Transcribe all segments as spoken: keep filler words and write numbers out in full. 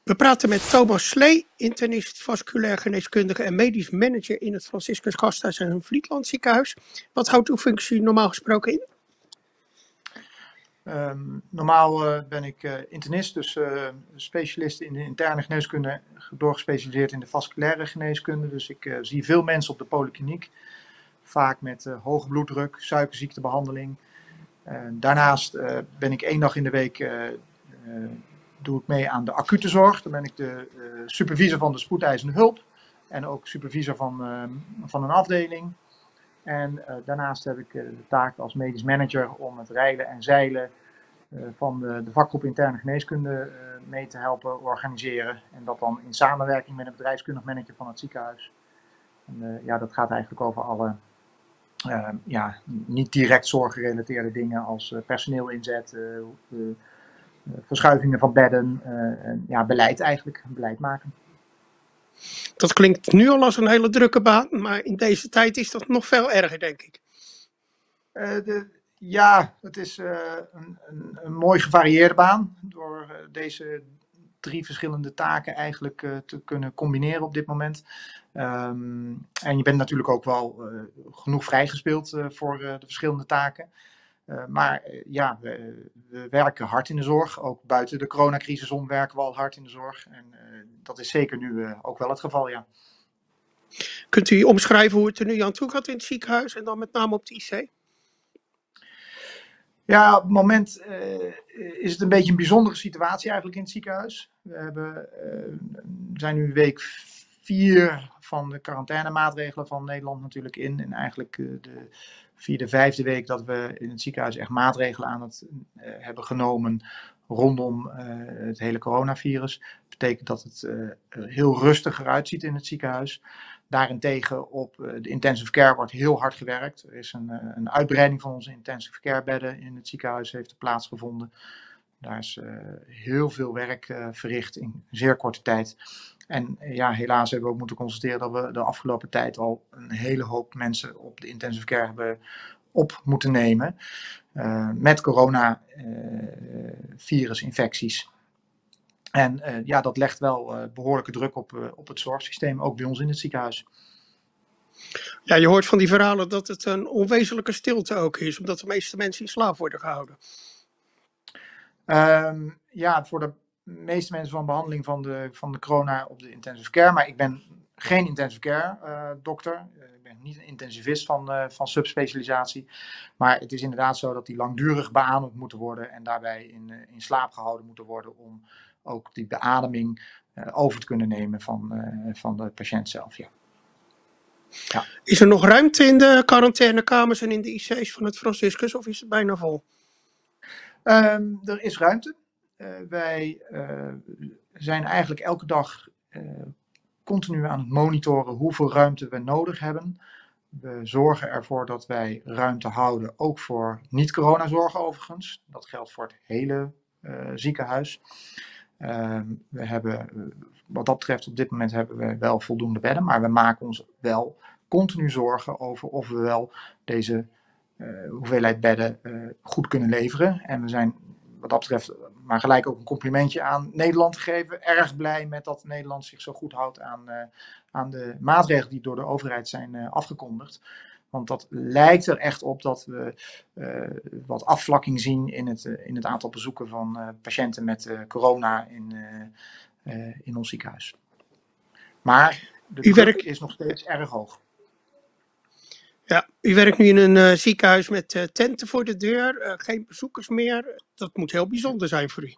We praten met Thomas Slee, internist, vasculair geneeskundige en medisch manager in het Franciscus Gasthuis en Vlietland ziekenhuis. Wat houdt uw functie normaal gesproken in? Um, normaal uh, ben ik uh, internist, dus uh, specialist in de interne geneeskunde, doorgespecialiseerd in de vasculaire geneeskunde. Dus ik uh, zie veel mensen op de polykliniek, vaak met uh, hoge bloeddruk, suikerziektebehandeling. Uh, daarnaast uh, ben ik één dag in de week, uh, uh, doe ik mee aan de acute zorg. Dan ben ik de uh, supervisor van de spoedeisende hulp en ook supervisor van, uh, van een afdeling. En uh, daarnaast heb ik uh, de taak als medisch manager om het rijden en zeilen uh, van de, de vakgroep interne geneeskunde uh, mee te helpen organiseren. En dat dan in samenwerking met een bedrijfskundig manager van het ziekenhuis. En, uh, ja, dat gaat eigenlijk over alle uh, ja, niet direct zorggerelateerde dingen als uh, personeel inzet, uh, uh, verschuivingen van bedden, uh, en, ja, beleid eigenlijk, beleid maken. Dat klinkt nu al als een hele drukke baan, maar in deze tijd is dat nog veel erger, denk ik. Uh, de, ja, het is uh, een, een, een mooi gevarieerde baan door uh, deze drie verschillende taken eigenlijk uh, te kunnen combineren op dit moment. Um, en je bent natuurlijk ook wel uh, genoeg vrijgespeeld uh, voor uh, de verschillende taken. Uh, maar uh, ja, we, we werken hard in de zorg. Ook buiten de coronacrisis om werken we al hard in de zorg. En uh, dat is zeker nu uh, ook wel het geval, ja. Kunt u omschrijven hoe het er nu aan toe gaat in het ziekenhuis en dan met name op de I C? Ja, op het moment uh, is het een beetje een bijzondere situatie eigenlijk in het ziekenhuis. We hebben, uh, zijn nu week vier van de quarantainemaatregelen van Nederland natuurlijk in. En eigenlijk uh, de vierde, vijfde week dat we in het ziekenhuis echt maatregelen aan het uh, hebben genomen rondom uh, het hele coronavirus. Dat betekent dat het uh, er heel rustig eruit ziet in het ziekenhuis. Daarentegen op uh, de intensive care wordt heel hard gewerkt. Er is een, uh, een uitbreiding van onze intensive care bedden in het ziekenhuis heeft er plaatsgevonden. Daar is uh, heel veel werk uh, verricht in zeer korte tijd. En uh, ja, helaas hebben we ook moeten constateren dat we de afgelopen tijd al een hele hoop mensen op de intensive care hebben op moeten nemen. Uh, met coronavirusinfecties. Uh, en uh, ja, dat legt wel uh, behoorlijke druk op, uh, op het zorgsysteem, ook bij ons in het ziekenhuis. Ja, je hoort van die verhalen dat het een onwezenlijke stilte ook is, omdat de meeste mensen in slaap worden gehouden. Um, ja, voor de meeste mensen van behandeling van de, van de corona op de intensive care, maar ik ben geen intensive care uh, dokter. Uh, ik ben niet een intensivist van, uh, van subspecialisatie. Maar het is inderdaad zo dat die langdurig beademd moeten worden en daarbij in, uh, in slaap gehouden moeten worden om ook die beademing uh, over te kunnen nemen van, uh, van de patiënt zelf. Ja. Ja. Is er nog ruimte in de quarantainekamers en in de I C's van het Franciscus of is het bijna vol? Um, er is ruimte. Uh, wij uh, zijn eigenlijk elke dag uh, continu aan het monitoren hoeveel ruimte we nodig hebben. We zorgen ervoor dat wij ruimte houden, ook voor niet-coronazorg overigens. Dat geldt voor het hele uh, ziekenhuis. Uh, we hebben, uh, wat dat betreft op dit moment hebben we wel voldoende bedden, maar we maken ons wel continu zorgen over of we wel deze uh, hoeveelheid bedden uh, goed kunnen leveren. En we zijn wat dat betreft, maar gelijk ook een complimentje aan Nederland te geven. Erg blij met dat Nederland zich zo goed houdt aan, uh, aan de maatregelen die door de overheid zijn uh, afgekondigd. Want dat lijkt er echt op dat we uh, wat afvlakking zien in het, uh, in het aantal bezoeken van uh, patiënten met uh, corona in, uh, uh, in ons ziekenhuis. Maar de druk werkt... is nog steeds erg hoog. Ja, u werkt nu in een uh, ziekenhuis met uh, tenten voor de deur, uh, geen bezoekers meer. Dat moet heel bijzonder zijn voor u.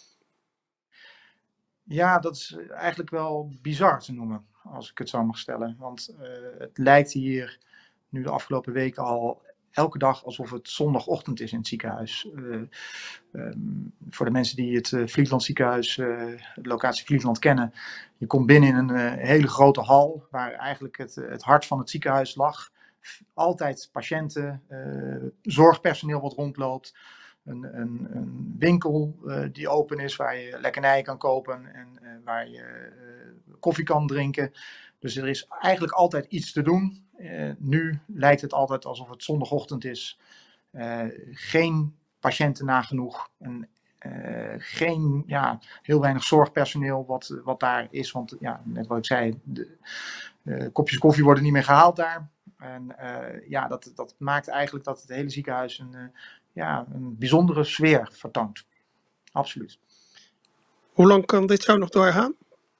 Ja, dat is eigenlijk wel bizar te noemen, als ik het zo mag stellen. Want uh, het lijkt hier nu de afgelopen weken al elke dag alsof het zondagochtend is in het ziekenhuis. Uh, um, voor de mensen die het uh, Vlietland ziekenhuis, uh, de locatie Vlietland kennen. Je komt binnen in een uh, hele grote hal waar eigenlijk het, het hart van het ziekenhuis lag. Altijd patiënten, uh, zorgpersoneel wat rondloopt. Een, een, een winkel uh, die open is waar je lekkernijen kan kopen en uh, waar je uh, koffie kan drinken. Dus er is eigenlijk altijd iets te doen. Uh, nu lijkt het altijd alsof het zondagochtend is. Uh, geen patiënten nagenoeg. Een uh, geen, ja, heel weinig zorgpersoneel wat, wat daar is. Want ja, net wat ik zei, de uh, kopjes koffie worden niet meer gehaald daar. En uh, ja, dat, dat maakt eigenlijk dat het hele ziekenhuis een, uh, ja, een bijzondere sfeer vertoont. Absoluut. Hoe lang kan dit zo nog doorgaan?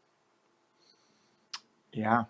Ja,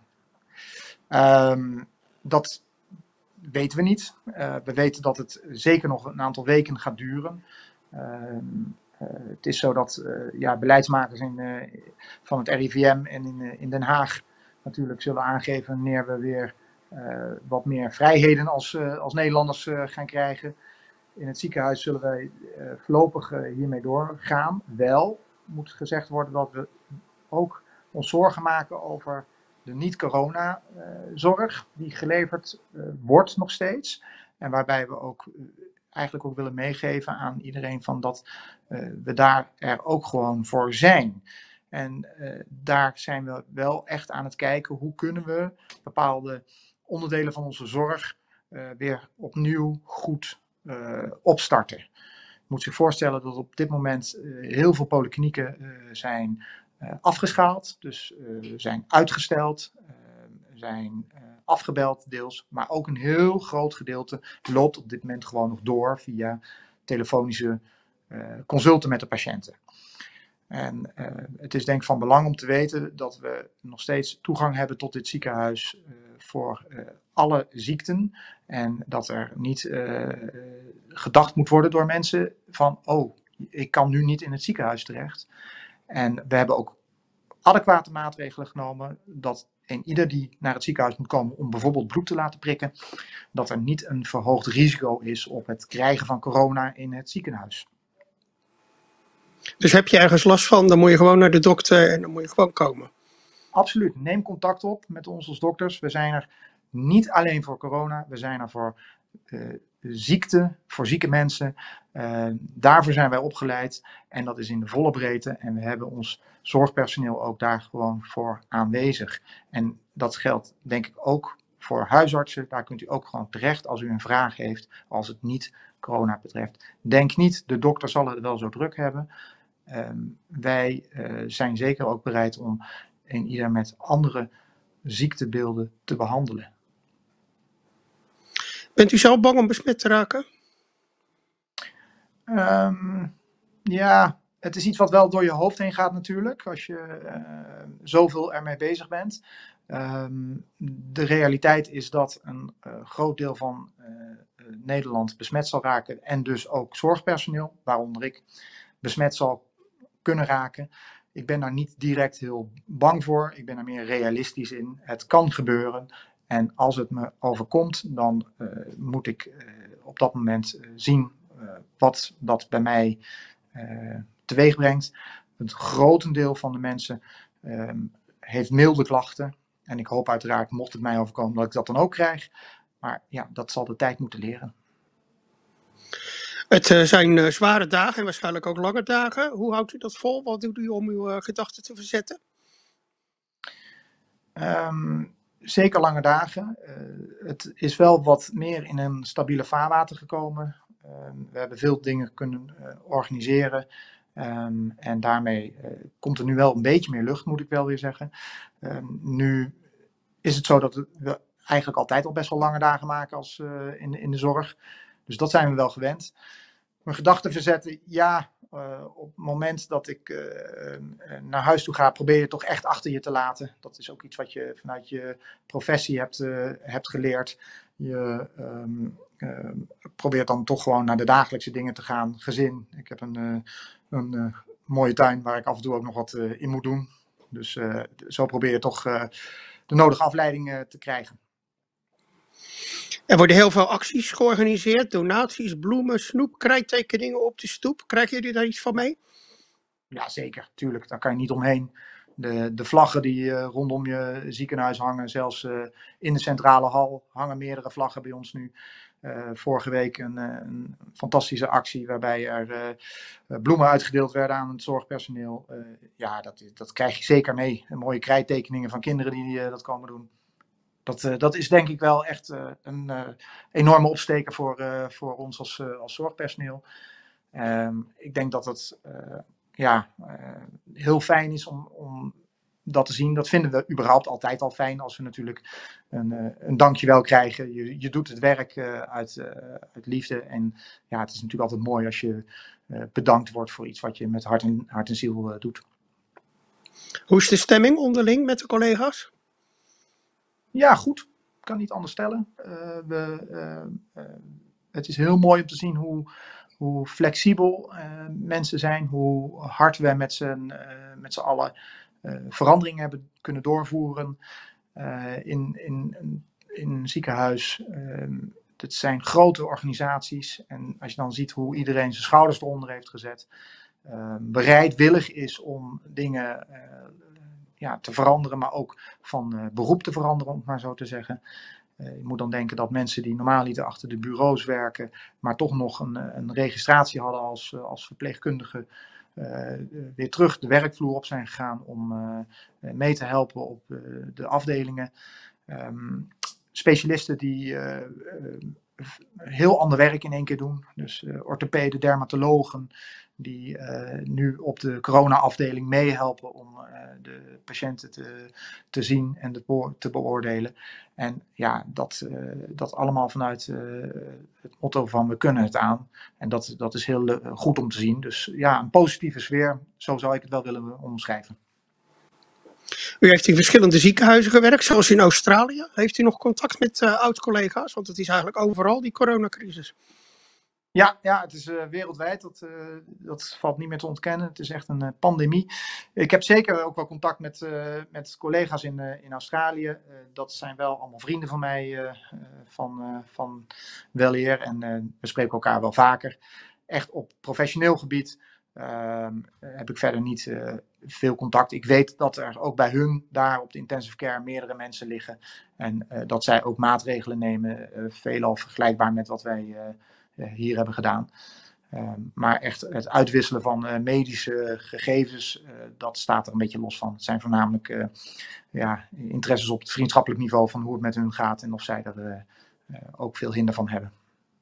um, dat weten we niet. Uh, we weten dat het zeker nog een aantal weken gaat duren. Uh, uh, het is zo dat uh, ja, beleidsmakers in, uh, van het R I V M en in, uh, in Den Haag natuurlijk zullen aangeven wanneer we weer uh, wat meer vrijheden als, uh, als Nederlanders uh, gaan krijgen. In het ziekenhuis zullen wij uh, voorlopig uh, hiermee doorgaan. Wel moet gezegd worden dat we ook ons zorgen maken over de niet-corona-zorg die geleverd uh, wordt nog steeds. En waarbij we ook uh, eigenlijk ook willen meegeven aan iedereen van dat uh, we daar er ook gewoon voor zijn. En uh, daar zijn we wel echt aan het kijken hoe kunnen we bepaalde onderdelen van onze zorg uh, weer opnieuw goed uh, opstarten. Je moet zich voorstellen dat op dit moment uh, heel veel polyklinieken uh, zijn uh, afgeschaald, dus uh, zijn uitgesteld, uh, zijn uh, afgebeld deels, maar ook een heel groot gedeelte loopt op dit moment gewoon nog door via telefonische uh, consulten met de patiënten. En uh, het is denk ik van belang om te weten dat we nog steeds toegang hebben tot dit ziekenhuis uh, voor uh, alle ziekten. En dat er niet uh, gedacht moet worden door mensen van, oh, ik kan nu niet in het ziekenhuis terecht. En we hebben ook adequate maatregelen genomen dat en ieder die naar het ziekenhuis moet komen om bijvoorbeeld bloed te laten prikken, dat er niet een verhoogd risico is op het krijgen van corona in het ziekenhuis. Dus heb je ergens last van, dan moet je gewoon naar de dokter en dan moet je gewoon komen. Absoluut. Neem contact op met ons als dokters. We zijn er niet alleen voor corona. We zijn er voor uh, ziekte, voor zieke mensen. Uh, daarvoor zijn wij opgeleid. En dat is in de volle breedte. En we hebben ons zorgpersoneel ook daar gewoon voor aanwezig. En dat geldt denk ik ook voor huisartsen. Daar kunt u ook gewoon terecht als u een vraag heeft. Als het niet corona betreft. Denk niet, de dokter zal het wel zo druk hebben. Um, wij uh, zijn zeker ook bereid om en ieder met andere ziektebeelden te behandelen. Bent u zelf bang om besmet te raken? Um, ja, het is iets wat wel door je hoofd heen gaat natuurlijk, als je uh, zoveel ermee bezig bent. Um, de realiteit is dat een uh, groot deel van uh, Nederland besmet zal raken en dus ook zorgpersoneel, waaronder ik, besmet zal kunnen raken. Ik ben daar niet direct heel bang voor. Ik ben er meer realistisch in. Het kan gebeuren. En als het me overkomt, dan uh, moet ik uh, op dat moment uh, zien uh, wat dat bij mij uh, teweeg brengt. Het grotendeel van de mensen uh, heeft milde klachten. En ik hoop uiteraard, mocht het mij overkomen, dat ik dat dan ook krijg. Maar ja, dat zal de tijd moeten leren. Het uh, zijn uh, zware dagen en waarschijnlijk ook lange dagen. Hoe houdt u dat vol? Wat doet u om uw uh, gedachten te verzetten? Um, zeker lange dagen. Uh, het is wel wat meer in een stabiele vaarwater gekomen. Uh, we hebben veel dingen kunnen uh, organiseren. Um, en daarmee uh, komt er nu wel een beetje meer lucht, moet ik wel weer zeggen. Um, nu is het zo dat we eigenlijk altijd al best wel lange dagen maken als, uh, in, in de zorg. Dus dat zijn we wel gewend. Mijn gedachten verzetten, ja, uh, op het moment dat ik uh, naar huis toe ga, probeer je toch echt achter je te laten. Dat is ook iets wat je vanuit je professie hebt, uh, hebt geleerd. Je um, uh, probeert dan toch gewoon naar de dagelijkse dingen te gaan. Gezin, ik heb een, uh, een uh, mooie tuin waar ik af en toe ook nog wat uh, in moet doen. Dus uh, zo probeer je toch uh, de nodige afleiding uh, te krijgen. Er worden heel veel acties georganiseerd, donaties, bloemen, snoep, krijttekeningen op de stoep. Krijgen jullie daar iets van mee? Ja, zeker. Tuurlijk, daar kan je niet omheen. De, de vlaggen die uh, rondom je ziekenhuis hangen, zelfs uh, in de centrale hal hangen meerdere vlaggen bij ons nu. Uh, vorige week een, een fantastische actie waarbij er uh, bloemen uitgedeeld werden aan het zorgpersoneel. Uh, ja, dat, dat krijg je zeker mee. En mooie krijttekeningen van kinderen die uh, dat komen doen. Dat, uh, dat is denk ik wel echt uh, een uh, enorme opsteker voor, uh, voor ons als, uh, als zorgpersoneel. Um, ik denk dat het uh, ja, uh, heel fijn is om, om dat te zien. Dat vinden we überhaupt altijd al fijn als we natuurlijk een, uh, een dankjewel krijgen. Je, je doet het werk uh, uit, uh, uit liefde. En ja, het is natuurlijk altijd mooi als je uh, bedankt wordt voor iets wat je met hart en, hart en ziel uh, doet. Hoe is de stemming onderling met de collega's? Ja, goed. Ik kan niet anders stellen. Uh, we, uh, uh, het is heel mooi om te zien hoe, hoe flexibel uh, mensen zijn. Hoe hard we met z'n uh, met z'n allen uh, veranderingen hebben kunnen doorvoeren uh, in, in, in een ziekenhuis. Uh, het zijn grote organisaties. En als je dan ziet hoe iedereen zijn schouders eronder heeft gezet. Uh, bereidwillig is om dingen uh, ja, te veranderen, maar ook van uh, beroep te veranderen, om het maar zo te zeggen. Uh, je moet dan denken dat mensen die normaal niet achter de bureaus werken, maar toch nog een, een registratie hadden als, uh, als verpleegkundige, uh, weer terug de werkvloer op zijn gegaan om uh, mee te helpen op uh, de afdelingen. Um, specialisten die uh, uh, heel ander werk in één keer doen. Dus uh, orthopeden, dermatologen, die uh, nu op de corona-afdeling meehelpen om uh, de patiënten te, te zien en de, te beoordelen. En ja, dat, uh, dat allemaal vanuit uh, het motto van we kunnen het aan. En dat, dat is heel uh, goed om te zien. Dus ja, een positieve sfeer, zo zou ik het wel willen omschrijven. U heeft in verschillende ziekenhuizen gewerkt, zoals in Australië. Heeft u nog contact met uh, oud-collega's? Want het is eigenlijk overal die coronacrisis. Ja, ja, het is uh, wereldwijd. Dat, uh, dat valt niet meer te ontkennen. Het is echt een uh, pandemie. Ik heb zeker ook wel contact met, uh, met collega's in, uh, in Australië. Uh, dat zijn wel allemaal vrienden van mij uh, uh, van, uh, van weleer. En uh, we spreken elkaar wel vaker. Echt op professioneel gebied uh, heb ik verder niet uh, veel contact. Ik weet dat er ook bij hun daar op de intensive care meerdere mensen liggen. En uh, dat zij ook maatregelen nemen. Uh, veelal vergelijkbaar met wat wij... Uh, hier hebben gedaan. Uh, maar echt het uitwisselen van uh, medische gegevens, uh, dat staat er een beetje los van. Het zijn voornamelijk uh, ja, interesses op het vriendschappelijk niveau van hoe het met hun gaat en of zij er uh, uh, ook veel hinder van hebben.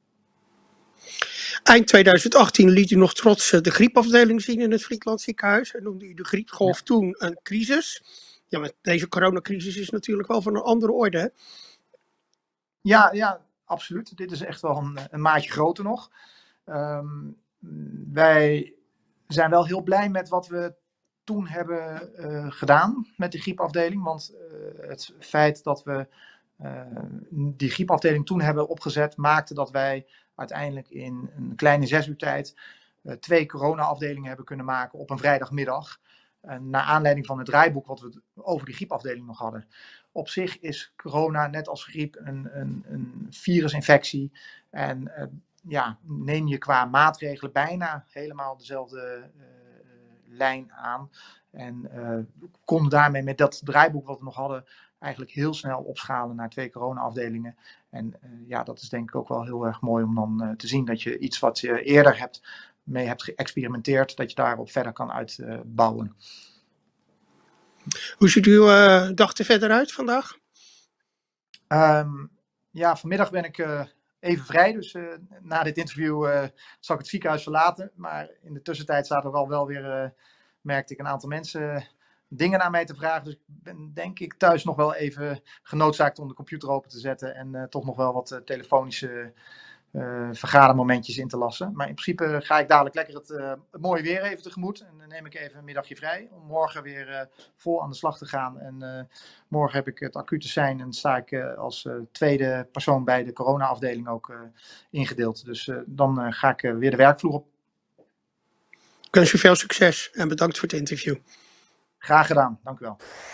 Eind tweeduizend achttien liet u nog trots de griepafdeling zien in het Vlietland ziekenhuis en noemde u de griepgolf ja. toen een crisis. Ja, maar deze coronacrisis is natuurlijk wel van een andere orde, hè? Ja, ja. Absoluut, dit is echt wel een, een maatje groter nog. Um, wij zijn wel heel blij met wat we toen hebben uh, gedaan met de griepafdeling. Want uh, het feit dat we uh, die griepafdeling toen hebben opgezet, maakte dat wij uiteindelijk in een kleine zes uur tijd uh, twee corona-afdelingen hebben kunnen maken op een vrijdagmiddag. Uh, naar aanleiding van het draaiboek wat we over die griepafdeling nog hadden. Op zich is corona, net als griep, een, een, een virusinfectie. En uh, ja, neem je qua maatregelen bijna helemaal dezelfde uh, lijn aan. En uh, konden daarmee met dat draaiboek wat we nog hadden, eigenlijk heel snel opschalen naar twee corona-afdelingen. En uh, ja, dat is denk ik ook wel heel erg mooi om dan uh, te zien dat je iets wat je eerder hebt, mee hebt geëxperimenteerd, dat je daarop verder kan uitbouwen. Uh, Hoe ziet uw uh, dag er verder uit vandaag? Um, ja, vanmiddag ben ik uh, even vrij, dus uh, na dit interview uh, zal ik het ziekenhuis verlaten. Maar in de tussentijd zaten er al wel weer, uh, merkte ik, een aantal mensen uh, dingen naar mij te vragen. Dus ik ben denk ik thuis nog wel even genoodzaakt om de computer open te zetten en uh, toch nog wel wat uh, telefonische uh, vergadermomentjes in te lassen. Maar in principe ga ik dadelijk lekker het, uh, het mooie weer even tegemoet. En dan neem ik even een middagje vrij om morgen weer uh, vol aan de slag te gaan. En uh, morgen heb ik het acute zijn en sta ik uh, als uh, tweede persoon bij de corona-afdeling ook uh, ingedeeld. Dus uh, dan uh, ga ik uh, weer de werkvloer op. Ik wens u veel succes en bedankt voor het interview. Graag gedaan, dank u wel.